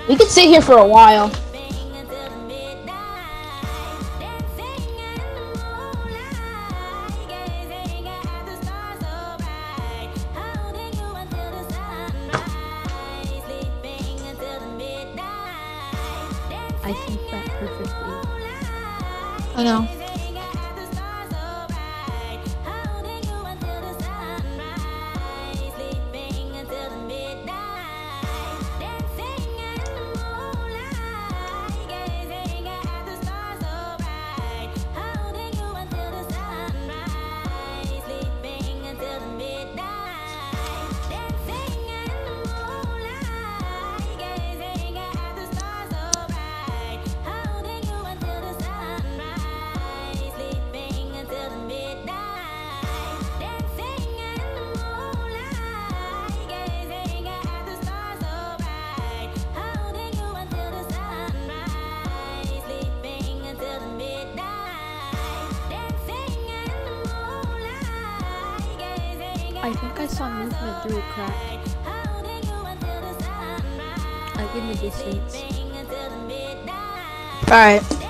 We could sit here for a while. I think that perfectly. I know. I think I saw movement through a crack. Like in the distance. Alright.